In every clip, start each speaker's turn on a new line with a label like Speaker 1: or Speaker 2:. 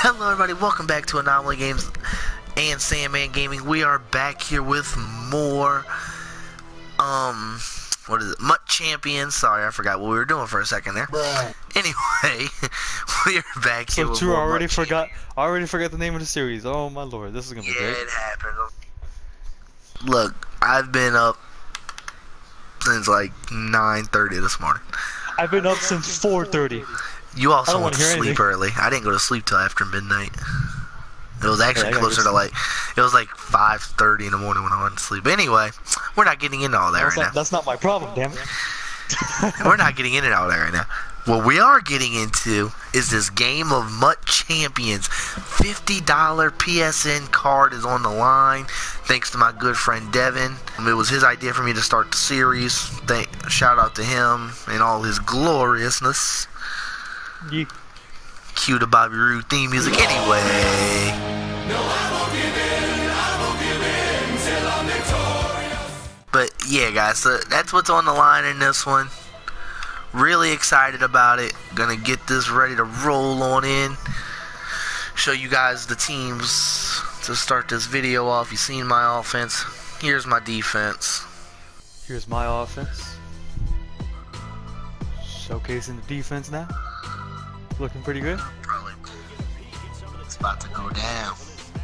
Speaker 1: Hello everybody, welcome back to Anomaly Games and Sandman Gaming. We are back here with more, what is it, Mutt Champions. Sorry, I forgot what we were doing for a second there.
Speaker 2: Bruh.
Speaker 1: Anyway, we are back here with
Speaker 3: True,
Speaker 1: more
Speaker 3: I already
Speaker 1: Mutt
Speaker 3: forgot. I already forgot the name of the series. Oh my lord, this is gonna be
Speaker 1: Yeah,
Speaker 3: great.
Speaker 1: it happened. Look, I've been up since like 9:30 this morning.
Speaker 3: I've been up since 4:30.
Speaker 1: You also
Speaker 3: don't
Speaker 1: went to
Speaker 3: wanna hear
Speaker 1: sleep
Speaker 3: anything.
Speaker 1: early. I didn't go to sleep till after midnight. It was actually
Speaker 3: Yeah, I gotta
Speaker 1: closer
Speaker 3: go
Speaker 1: to like, it was like 5:30 in the morning when I went to sleep. Anyway, we're not getting into all that right now.
Speaker 3: That's not my problem, damn it.
Speaker 1: We're not getting into all that right now. What we are getting into is this game of Mutt Champions. $50 PSN card is on the line, thanks to my good friend Devin. It was his idea for me to start the series. Shout out to him and all his gloriousness.
Speaker 3: Yeah.
Speaker 1: Cue the Bobby Roode theme music anyway. But yeah, guys, so that's what's on the line in this one. Really excited about it. Gonna get this ready to roll on in. Show you guys the teams to start this video off. You've seen my offense. Here's my defense.
Speaker 3: Here's my offense. Showcasing the defense now. Looking pretty good.
Speaker 1: Probably. It's about to go down.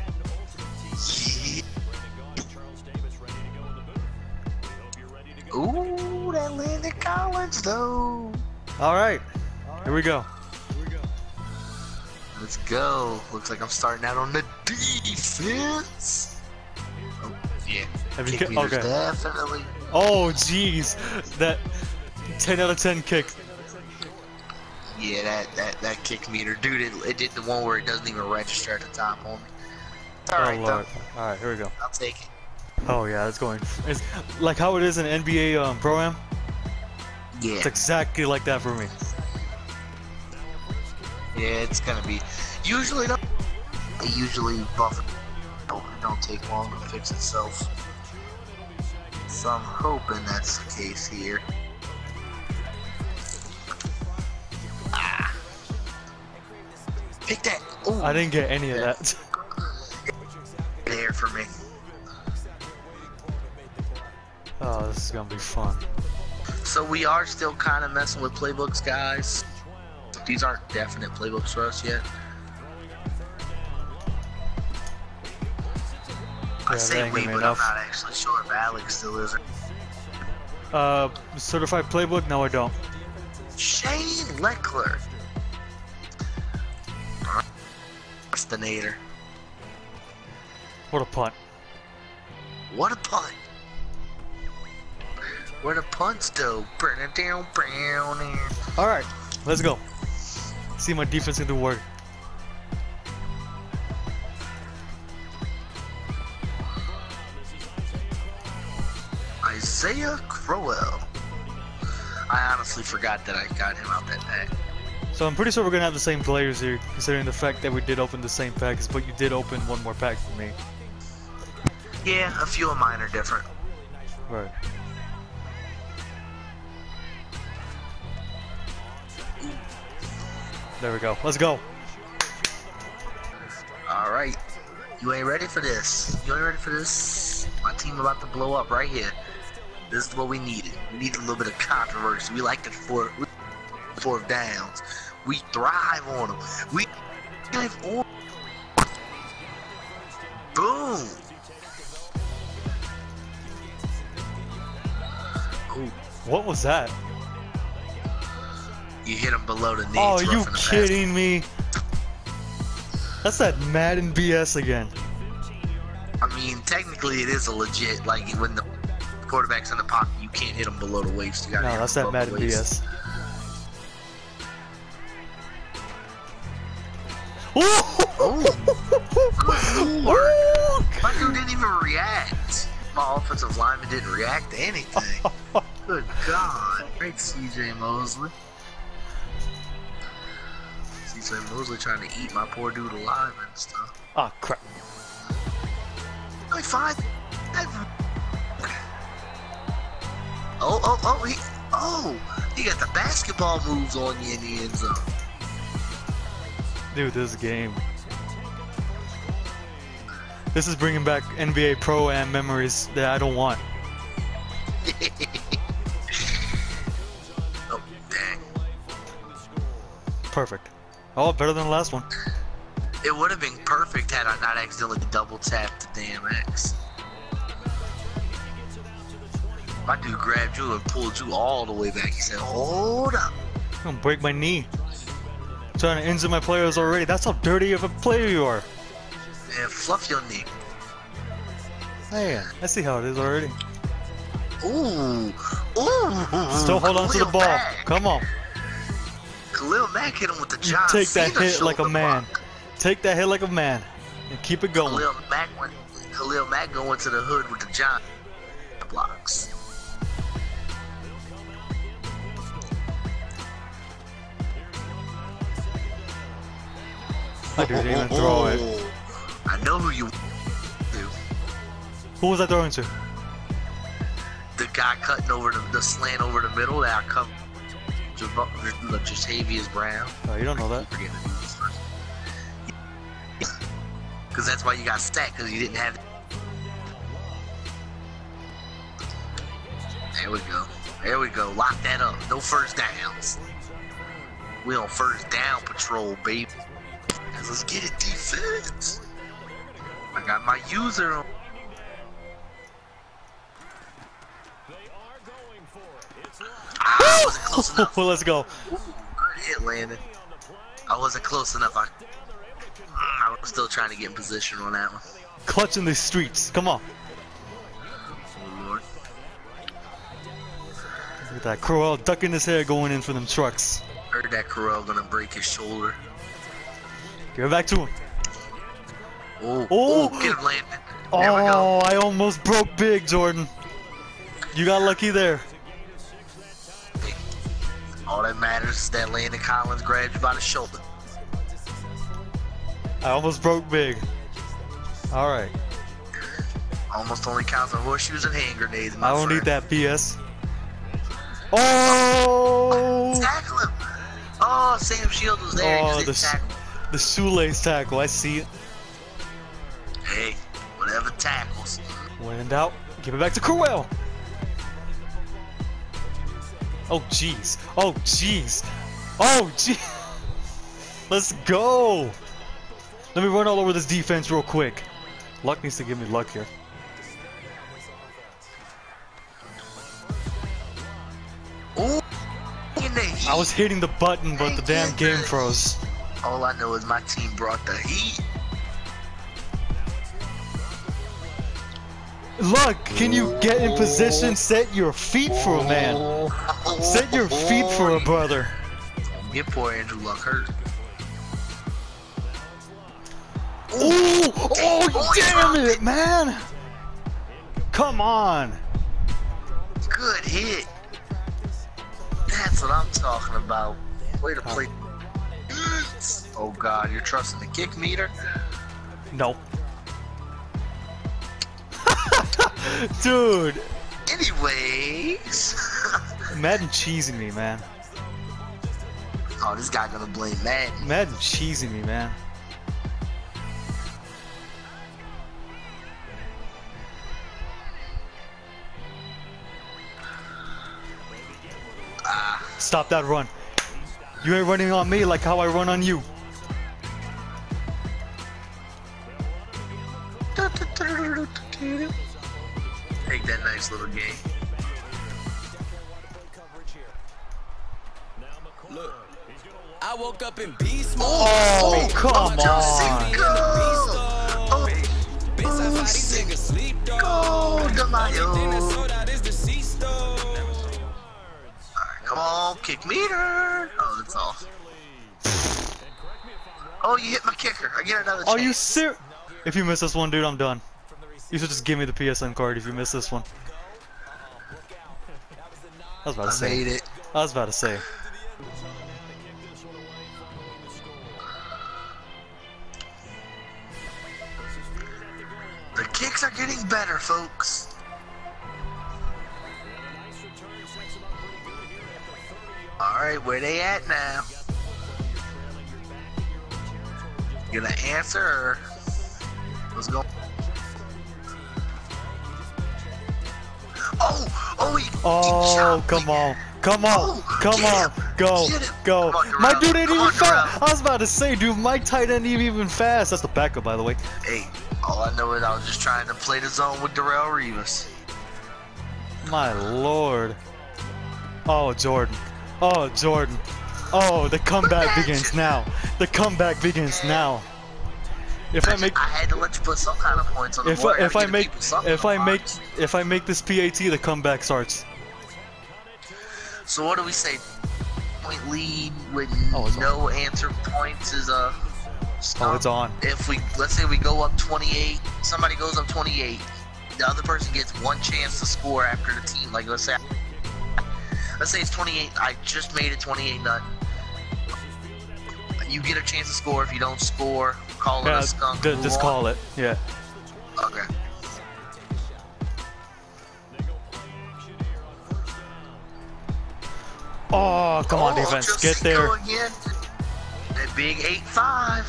Speaker 1: Ooh, that Landon Collins though.
Speaker 3: Alright, here we go.
Speaker 1: Let's go. Looks like I'm starting out on the defense. Oh, yeah.
Speaker 3: Have you
Speaker 1: Kick meters
Speaker 3: okay.
Speaker 1: definitely.
Speaker 3: Oh jeez. That 10 out of 10 kick.
Speaker 1: Yeah, that kick meter. Dude, it did the one where it doesn't even register at the top on me. It's alright though.
Speaker 3: Alright, here we go.
Speaker 1: I'll take it.
Speaker 3: Oh yeah, it's going. It's like how it is in NBA Pro-Am.
Speaker 1: Yeah.
Speaker 3: It's exactly like that for me.
Speaker 1: Yeah, it's gonna be. Usually don't. It usually buffer. It don't take long to fix itself. So I'm hoping that's the case here. Ah. Pick that. Ooh.
Speaker 3: I didn't get any of that.
Speaker 1: There for me.
Speaker 3: Oh, this is gonna be fun.
Speaker 1: So we are still kind of messing with playbooks, guys. These aren't definite playbooks for us yet. I say we, but I'm not actually sure if Alex still is.
Speaker 3: Certified playbook? No, I don't.
Speaker 1: Shane Leckler. Procrastinator.
Speaker 3: What a punt.
Speaker 1: What a punt. Where the punts go? Burn it down, brown.
Speaker 3: Alright, let's go. See my defense can do work.
Speaker 1: Isaiah Crowell. I honestly forgot that I got him out that pack.
Speaker 3: So I'm pretty sure we're gonna have the same players here, considering the fact that we did open the same packs, but you did open one more pack for me.
Speaker 1: Yeah, a few of mine are different.
Speaker 3: Right. There we go. Let's go.
Speaker 1: Alright. You ain't ready for this. You ain't ready for this. My team about to blow up right here. This is what we needed. We needed a little bit of controversy. We like the fourth downs. We thrive on them. We thrive on. Boom. Ooh.
Speaker 3: What was that?
Speaker 1: You hit him below the knee.
Speaker 3: Oh,
Speaker 1: It's
Speaker 3: you
Speaker 1: roughing the
Speaker 3: kidding me? That's that Madden BS again.
Speaker 1: I mean, technically it is a legit, like when the quarterback's in the pocket, you can't hit him below the waist. You gotta
Speaker 3: No,
Speaker 1: hit
Speaker 3: that's
Speaker 1: him
Speaker 3: that
Speaker 1: above
Speaker 3: Madden
Speaker 1: the waist.
Speaker 3: BS. Ooh!
Speaker 1: Good lord. My dude didn't even react. My offensive lineman didn't react to anything. Good God. Great CJ Mosley. CJ Mosley trying to eat my poor dude alive and stuff.
Speaker 3: Ah, crap.
Speaker 1: Like fine. He got the basketball moves on you in the end zone.
Speaker 3: Dude, this game. This is bringing back NBA Pro Am memories that I don't want.
Speaker 1: Oh, dang.
Speaker 3: Perfect. Oh, better than the last one.
Speaker 1: It would have been perfect had I not accidentally double tapped the damn X. My dude grabbed you and pulled you all the way back. He said, hold up.
Speaker 3: I'm gonna break my knee. Trying to injure my players already. That's how dirty of a player you are.
Speaker 1: Man, fluff your knee.
Speaker 3: Man, I see how it is already.
Speaker 1: Ooh.
Speaker 3: Still hold on to the
Speaker 1: Khalil
Speaker 3: ball.
Speaker 1: Mack.
Speaker 3: Come on.
Speaker 1: Khalil Mack hit him with the
Speaker 3: You
Speaker 1: John
Speaker 3: take that
Speaker 1: Cena
Speaker 3: hit like a
Speaker 1: shoulder
Speaker 3: man.
Speaker 1: block.
Speaker 3: Take that hit like a man. And keep it going.
Speaker 1: Khalil Mack going to the hood with the John blocks.
Speaker 3: I didn't even throw it.
Speaker 1: I know who you do.
Speaker 3: Who was I throwing to?
Speaker 1: The guy cutting over the slant over the middle that I covered. Jatavius Brown.
Speaker 3: Oh, you don't know that.
Speaker 1: Because that's why you got stacked, because you didn't have it. There we go. There we go. Lock that up. No first downs. We on first down patrol, baby. Let's get it, defense. I got my user on. I wasn't close enough.
Speaker 3: Let's go.
Speaker 1: Ooh, good hit, Landon. I wasn't close enough. I was still trying to get in position on that one.
Speaker 3: Clutching the streets. Come on.
Speaker 1: Oh, Lord.
Speaker 3: Look at that. Crowell ducking his hair going in for them trucks.
Speaker 1: Heard that Corral gonna break his shoulder.
Speaker 3: Give it back to him.
Speaker 1: Oh,
Speaker 3: Oh.
Speaker 1: get him, Landon. There we go.
Speaker 3: Oh, I almost broke big, Jordan. You got lucky there.
Speaker 1: All that matters is that Landon Collins grabbed you by the shoulder.
Speaker 3: I almost broke big. All right.
Speaker 1: Almost only counts on horseshoes and hand grenades, my
Speaker 3: I don't
Speaker 1: friend.
Speaker 3: need that BS. Oh!
Speaker 1: Tackle him. Oh, Sam Shields was there.
Speaker 3: Oh,
Speaker 1: He just didn't tackle.
Speaker 3: the shoelace tackle. I see it.
Speaker 1: Hey, whatever tackles.
Speaker 3: When in doubt, give it back to Crowell. Oh, jeez. Oh, jeez. Oh, jeez. Let's go. Let me run all over this defense real quick. Luck needs to give me luck here.
Speaker 1: Ooh, in the heat.
Speaker 3: I was hitting the button, but the damn game froze.
Speaker 1: All I know is my team brought the heat.
Speaker 3: Luck, can you get in position? Set your feet for a man. Set your feet for a brother.
Speaker 1: Get poor Andrew Luck hurt.
Speaker 3: Ooh, oh, damn it, man. Come on.
Speaker 1: Good hit. That's what I'm talking about. Way to play. Oh God, you're trusting the kick meter?
Speaker 3: No. Dude.
Speaker 1: Anyways.
Speaker 3: Madden cheesing me, man.
Speaker 1: Oh, this guy gonna blame Madden.
Speaker 3: Madden cheesing me, man. Stop that run. You ain't running on me like how I run on you.
Speaker 1: Take that nice little game.
Speaker 2: Look, I woke up in beast mode.
Speaker 3: Oh, come on.
Speaker 1: Oh,
Speaker 2: Bitch, I thought these niggas sleep, dog.
Speaker 1: go, DeMaio.
Speaker 2: Everything that's sold out is deceased, dog.
Speaker 1: Alright, come on, kick meter. Oh, that's off. Oh, you hit my kicker. I get another chance.
Speaker 3: Are you serious? If you miss this one, dude, I'm done. You should just give me the PSN card if you miss this one. I was about to
Speaker 1: I
Speaker 3: say.
Speaker 1: made it.
Speaker 3: I was about to say.
Speaker 1: The kicks are getting better, folks. Alright, where they at now? Gonna answer or what's going on? He
Speaker 3: Oh,
Speaker 1: chopped
Speaker 3: come
Speaker 1: me.
Speaker 3: on. Come on.
Speaker 1: Oh,
Speaker 3: Come
Speaker 1: get
Speaker 3: on.
Speaker 1: him.
Speaker 3: Go.
Speaker 1: Get him.
Speaker 3: Go.
Speaker 1: Come on,
Speaker 3: My
Speaker 1: Darrell.
Speaker 3: dude ain't
Speaker 1: Come
Speaker 3: even
Speaker 1: on,
Speaker 3: fast.
Speaker 1: Darrell.
Speaker 3: I was about to say, dude, my tight end ain't even fast. That's the backup, by the way.
Speaker 1: Hey, all I know is I was just trying to play the zone with Darrell Revis.
Speaker 3: My lord. Oh, Jordan. Oh, Jordan. Oh, the comeback begins now. The comeback begins now. If I make
Speaker 1: I had to let you put some kind of points on the
Speaker 3: if
Speaker 1: board.
Speaker 3: I, if I make
Speaker 1: Points.
Speaker 3: if I make this PAT, the comeback starts.
Speaker 1: So what do we say? Point lead with
Speaker 3: Oh, it's
Speaker 1: no answer points is a.
Speaker 3: Oh, it's on.
Speaker 1: If let's say we go up 28, somebody goes up 28, the other person gets one chance to score after the team. Like let's say it's 28. I just made it 28-0. You get a chance to score. If you don't score, call it a skunk.
Speaker 3: Just call it. Yeah.
Speaker 1: Okay.
Speaker 3: Oh, come on, defense,
Speaker 1: just
Speaker 3: get there.
Speaker 1: go again. That big 8-5.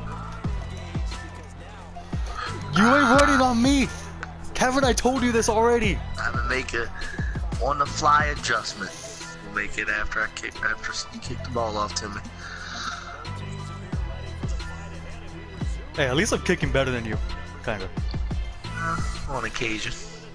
Speaker 3: You ain't running on me. Kevin, I told you this already.
Speaker 1: I'm gonna make a on-the-fly adjustment. We'll make it after you kick the ball off to me.
Speaker 3: Hey, at least I'm kicking better than you. Kind of.
Speaker 1: On occasion.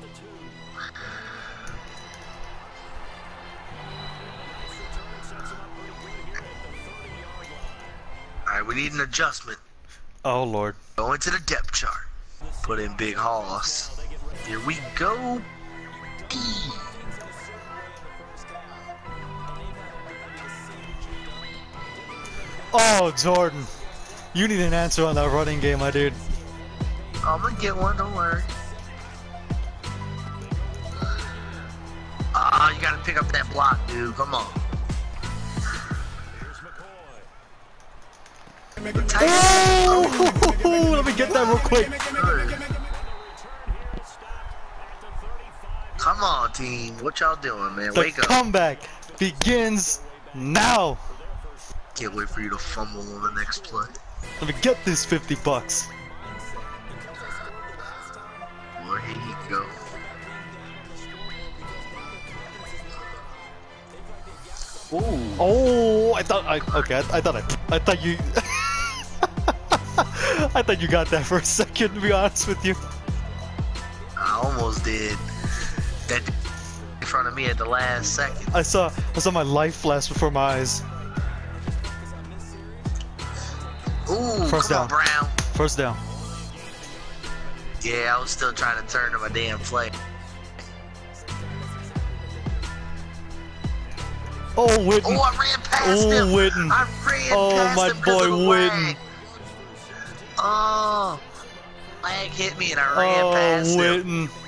Speaker 1: Alright, we need an adjustment.
Speaker 3: Oh, Lord.
Speaker 1: Go into the depth chart. Put in Big Hoss. Here we go.
Speaker 3: Oh, Jordan. You need an answer on that running game, my dude.
Speaker 1: I'm gonna get one, don't worry. Ah, you gotta pick up that block, dude. Come on.
Speaker 3: Oh, let me get that real quick.
Speaker 1: Come on, team. What y'all doing, man?
Speaker 3: The
Speaker 1: Wake up.
Speaker 3: comeback begins now.
Speaker 1: Can't wait for you to fumble on the next play.
Speaker 3: Let me get this 50 bucks.
Speaker 1: Boy, here you go. Ooh.
Speaker 3: Oh, I thought you I thought you got that for a second, to be honest with you.
Speaker 1: I almost did. That in front of me at the last second.
Speaker 3: I saw my life flash before my eyes.
Speaker 1: Ooh,
Speaker 3: First
Speaker 1: come
Speaker 3: down.
Speaker 1: on, Brown.
Speaker 3: First down.
Speaker 1: Yeah, I was still trying to turn to my damn play.
Speaker 3: Oh, Witten.
Speaker 1: Oh, I ran past
Speaker 3: Oh,
Speaker 1: him.
Speaker 3: Witten.
Speaker 1: I ran
Speaker 3: Oh,
Speaker 1: past
Speaker 3: my
Speaker 1: him 'cause of
Speaker 3: boy,
Speaker 1: the
Speaker 3: Witten.
Speaker 1: lag. Oh, lag hit me and I ran past
Speaker 3: Oh,
Speaker 1: him.
Speaker 3: Witten.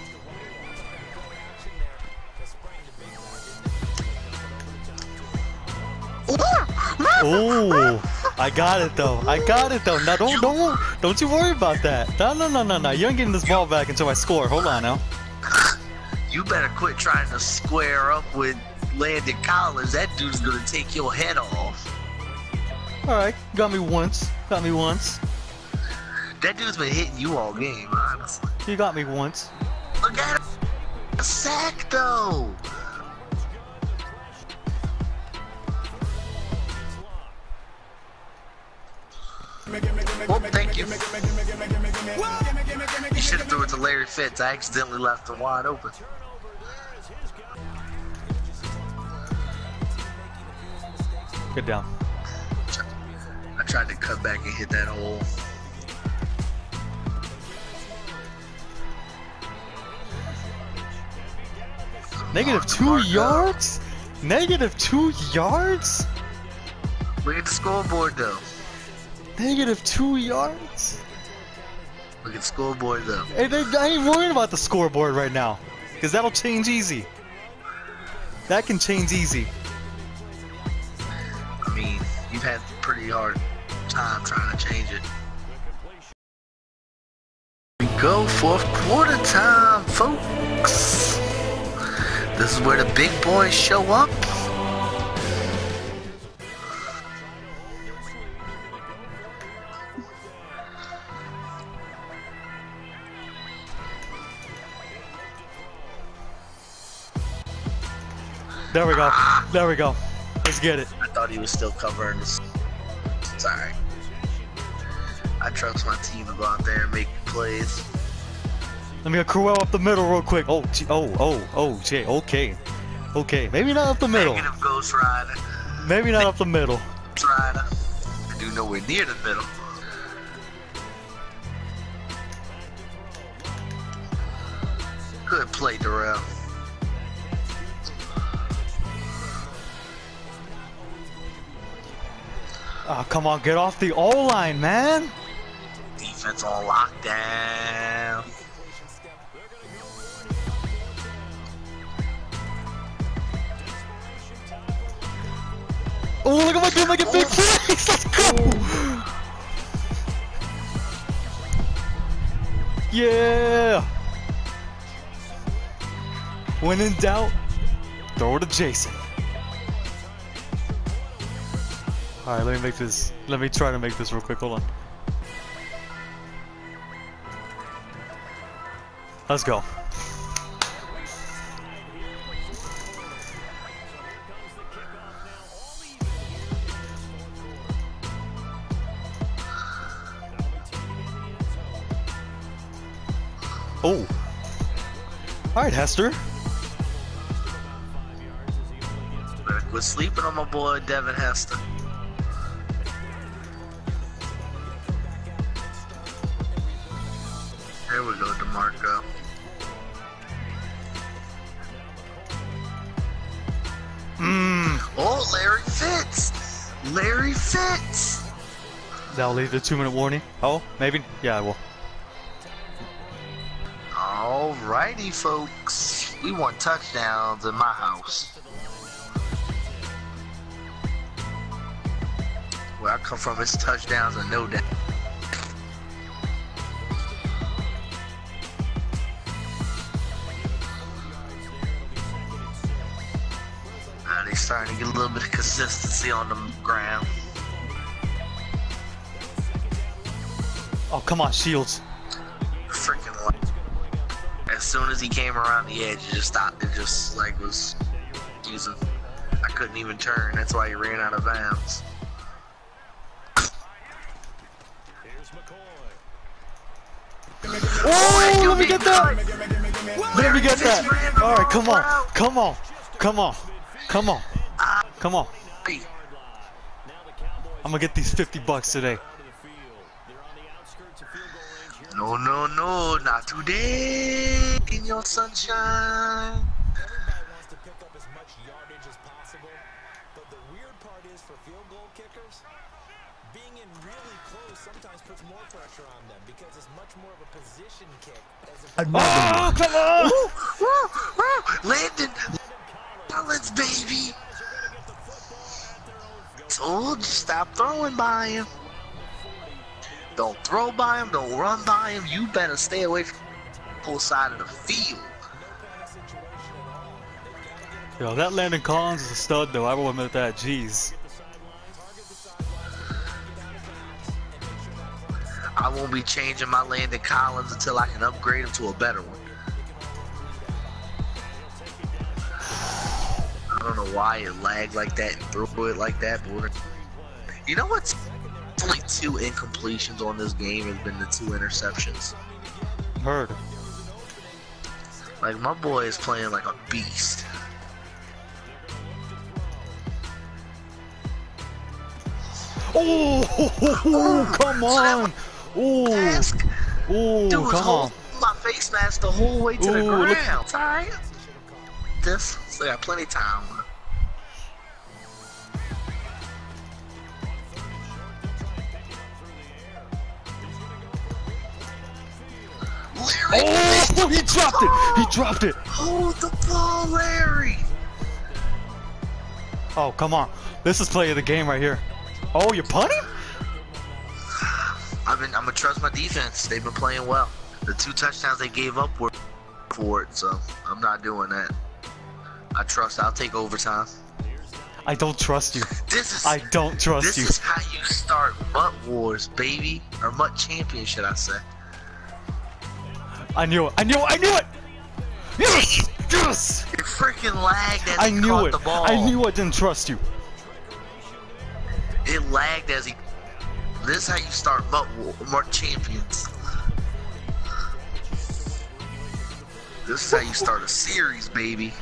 Speaker 3: Oh, I got it though. I got it though. Now don't you worry about that. No. You ain't getting this ball back until I score. Hold on now.
Speaker 1: You better quit trying to square up with Landon Collins. That dude's gonna take your head off.
Speaker 3: All right, got me once. Got me once.
Speaker 1: That dude's been hitting you all game, honestly.
Speaker 3: You got me once.
Speaker 1: Look at him. A sack though. Well, thank you. You should have threw it to Larry Fitz. I accidentally left him wide open.
Speaker 3: Get down.
Speaker 1: I tried to cut back and hit that hole.
Speaker 3: Negative 2 yards? Negative 2 yards?
Speaker 1: Look at the scoreboard though.
Speaker 3: Negative 2 yards?
Speaker 1: Look at the scoreboard though.
Speaker 3: Hey, I ain't worried about the scoreboard right now, because that'll change easy. That can change easy.
Speaker 1: I mean, you've had a pretty hard time trying to change it. We go fourth quarter time, folks. This is where the big boys show up.
Speaker 3: There we go. There we go. Let's get it.
Speaker 1: I thought he was still covering this. It's alright. I trust my team to go out there and make plays.
Speaker 3: Let me get Crewell up the middle real quick. Oh, gee, okay. Okay, maybe not up the middle.
Speaker 1: Negative Ghost Rider.
Speaker 3: Maybe not up the middle.
Speaker 1: Ghost Rider. I do nowhere near the middle. Good play, Darrell.
Speaker 3: Oh, come on, get off the O-line, man.
Speaker 1: Defense on lockdown.
Speaker 3: Oh, look at my dude making big plays. Let's go. Yeah. When in doubt, throw it to Jason. All right, let me make this. Let me try to make this real quick. Hold on. Let's go. Oh. All right, Hester.
Speaker 1: Better quit sleeping on my boy Devin Hester. There we go, DeMarco. Oh, Larry Fitz! Larry Fitz!
Speaker 3: That'll leave the 2-minute warning. Oh, maybe. Yeah, I will.
Speaker 1: Alrighty, folks. We want touchdowns in my house. Where I come from, it's touchdowns and no doubt. They're starting to get a little bit of consistency on the ground.
Speaker 3: Oh, come on, Shields.
Speaker 1: Freaking light. As soon as he came around the edge, it just stopped. It just like was using. I couldn't even turn. That's why he ran out of bounds.
Speaker 3: Oh, let me get that! Let me get that! All right, come on, come on, come on, come on, come on. I'm gonna get these $50 today.
Speaker 1: No, no, no, not today in your sunshine.
Speaker 2: Everybody wants to pick up as much yardage as possible, but the weird part is for field goal kickers, being in really close sometimes puts more pressure on them because it's much more of a position kick as a
Speaker 3: Oh, come on!
Speaker 1: Landon Collins, baby. Told you, stop throwing by him. Don't throw by him, don't run by him. You better stay away from the full side of the field.
Speaker 3: Yo, that Landon Collins is a stud, though. I will admit that. Jeez.
Speaker 1: I won't be changing my Landon Collins until I can upgrade him to a better one. I don't know why it lagged like that and threw it like that, but you know what's only 2 incompletions on this game has been the 2 interceptions.
Speaker 3: Heard.
Speaker 1: Like, my boy is playing like a beast.
Speaker 3: Oh, come on! Oh,
Speaker 1: Mask.
Speaker 3: oh,
Speaker 1: Dude was
Speaker 3: come on!
Speaker 1: holding my face mask the whole way to the
Speaker 3: Ooh, look-
Speaker 1: ground. It's alright. This, so I got plenty of time. Larry,
Speaker 3: Oh, he dropped it! He dropped it!
Speaker 1: hold the ball, Larry.
Speaker 3: Oh, come on! This is play of the game right here. Oh, you're punting?
Speaker 1: I'm gonna trust my defense. They've been playing well. The 2 touchdowns they gave up were for it, so I'm not doing that. I trust. I'll take overtime.
Speaker 3: I don't trust you.
Speaker 1: This is.
Speaker 3: I don't trust
Speaker 1: This
Speaker 3: you.
Speaker 1: is how you start Mutt Wars, baby, or Mutt Champion, should I say?
Speaker 3: I knew it! I knew it! I knew it! Yes! Yes!
Speaker 1: It freaking lagged as
Speaker 3: I
Speaker 1: he
Speaker 3: knew
Speaker 1: caught
Speaker 3: it.
Speaker 1: the ball.
Speaker 3: I knew I didn't trust you.
Speaker 1: It lagged as he. This is how you start more champions. This is how you start a series, baby.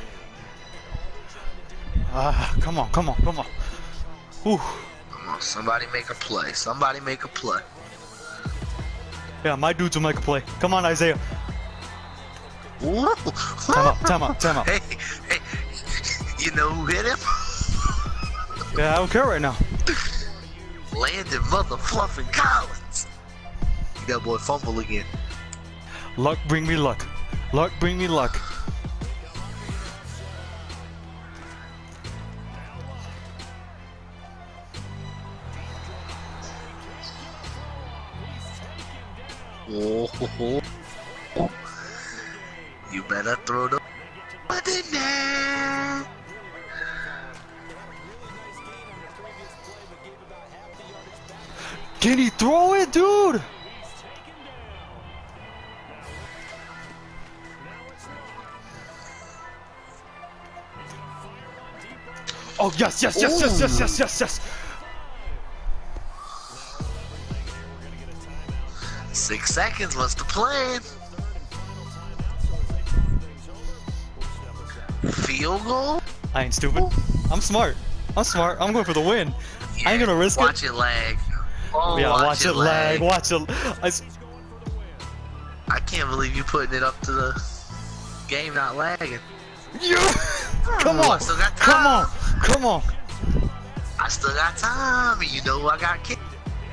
Speaker 3: Come on, come on, come on. Whew.
Speaker 1: Come on, somebody make a play. Somebody make a play.
Speaker 3: Yeah, my dudes will make a play. Come on, Isaiah.
Speaker 1: Ooh.
Speaker 3: Time out, time out, time out.
Speaker 1: Hey, hey, you know who hit him?
Speaker 3: Yeah, I don't care right now.
Speaker 1: Landon motherfluffing Collins. That boy fumble again.
Speaker 3: Luck bring me luck. Luck bring me luck.
Speaker 1: Oh, you better throw the button there.
Speaker 3: Can he throw it, dude? Oh, yes, yes, yes, yes, yes, yes, yes, yes.
Speaker 1: 6 seconds. What's the plan? Field goal?
Speaker 3: I ain't stupid. I'm smart. I'm smart. I'm going for the win. I ain't gonna risk it.
Speaker 1: Watch it lag. Oh,
Speaker 3: Yeah, watch it lag. Watch it.
Speaker 1: I can't believe you putting it up to the game not lagging.
Speaker 3: You. Come
Speaker 1: I
Speaker 3: on.
Speaker 1: still got
Speaker 3: Come on.
Speaker 1: time.
Speaker 3: Come on.
Speaker 1: I still got time. You know I got kicked.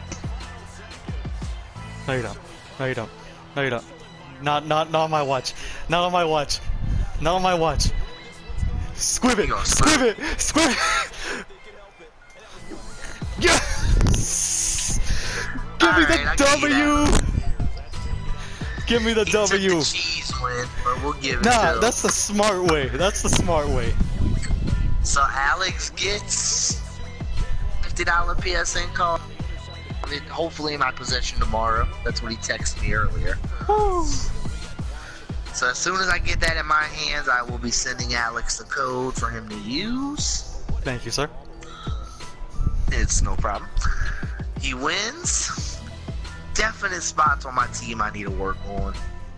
Speaker 3: No, you don't. No, you don't. No, you don't. Not on my watch. Not on my watch. Not on my watch. Squib it. Squib it. Squib it. Yes. Give me the W. Give me the
Speaker 1: He took
Speaker 3: W.
Speaker 1: the cheese win, but we'll give it to
Speaker 3: Nah,
Speaker 1: him.
Speaker 3: that's the smart way. That's the smart way.
Speaker 1: So Alex gets $50 PSN card. Hopefully in my possession tomorrow. That's what he texted me earlier. So as soon as I get that in my hands, I will be sending Alex the code for him to use.
Speaker 3: Thank you, sir.
Speaker 1: It's no problem. He wins. Definite spots on my team I need to work on.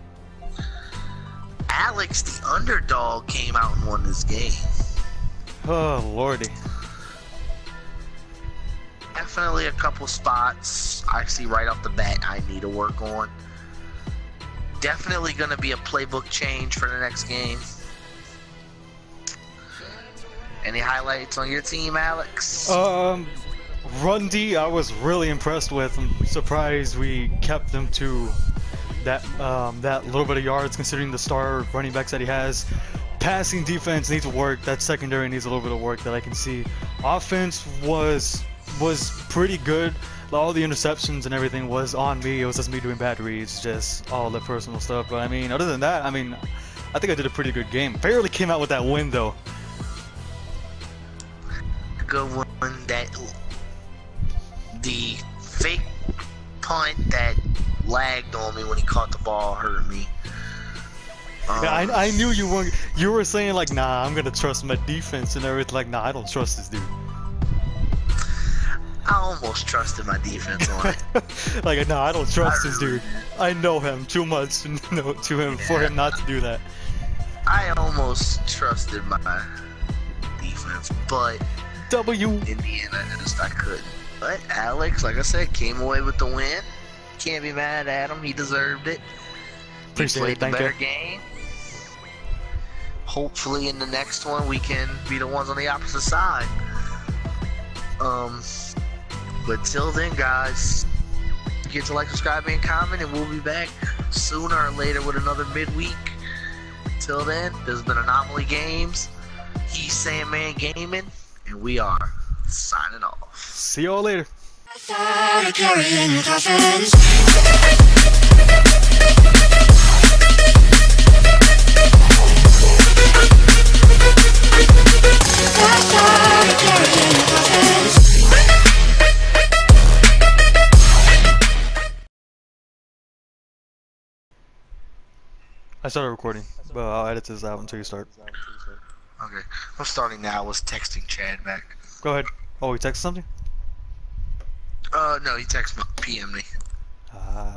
Speaker 1: Alex, the underdog, came out and won this game.
Speaker 3: Oh, lordy.
Speaker 1: Definitely a couple spots I see right off the bat I need to work on. Definitely going to be a playbook change for the next game. Any highlights on your team, Alex?
Speaker 3: Run D, I was really impressed with. I'm surprised we kept them to that little bit of yards considering the star running backs that he has. Passing defense needs work. That secondary needs a little bit of work that I can see. Offense was pretty good. All the interceptions and everything was on me. It was just me doing bad reads, just all the personal stuff. But I mean, other than that, I mean, I think I did a pretty good game. Barely came out with that win though.
Speaker 1: Good one. That the fake punt that lagged on me when he caught the ball hurt me.
Speaker 3: Yeah, I knew you weren't. You were saying like, nah, I'm gonna trust my defense and everything. Like, nah, I don't trust this dude.
Speaker 1: I almost trusted my defense on it.
Speaker 3: Like, nah, I don't trust this dude. I know him too much for him not to do that.
Speaker 1: I almost trusted my defense, but
Speaker 3: W.
Speaker 1: in the end, I couldn't. But Alex, like I said, came away with the win. Can't be mad at him. He deserved it. He
Speaker 3: Appreciate
Speaker 1: played
Speaker 3: it.
Speaker 1: the
Speaker 3: Thank
Speaker 1: better
Speaker 3: you.
Speaker 1: game. Hopefully, in the next one, we can be the ones on the opposite side. But till then, guys, get to like, subscribe, and comment, and we'll be back sooner or later with another midweek. Till then, this has been Anomaly Games. He's Sandman Gaming, and we are signing off.
Speaker 3: See y'all later.
Speaker 4: Carrying coffins.
Speaker 3: I started recording, but I'll edit this out until you start.
Speaker 1: Okay. I'm starting now. I was texting Chad back.
Speaker 3: Go ahead. Oh, you text something?
Speaker 1: No, he texted me, PM me.
Speaker 3: Ah.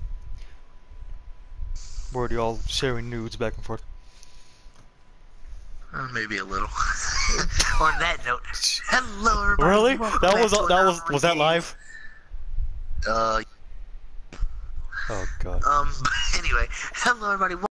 Speaker 3: Word, you all sharing nudes back and forth.
Speaker 1: Maybe a little. On that note, hello everybody.
Speaker 3: Really?
Speaker 1: Welcome
Speaker 3: That
Speaker 1: back
Speaker 3: was
Speaker 1: to another
Speaker 3: was that
Speaker 1: game.
Speaker 3: live?
Speaker 1: Uh,
Speaker 3: Oh god.
Speaker 1: anyway, hello everybody.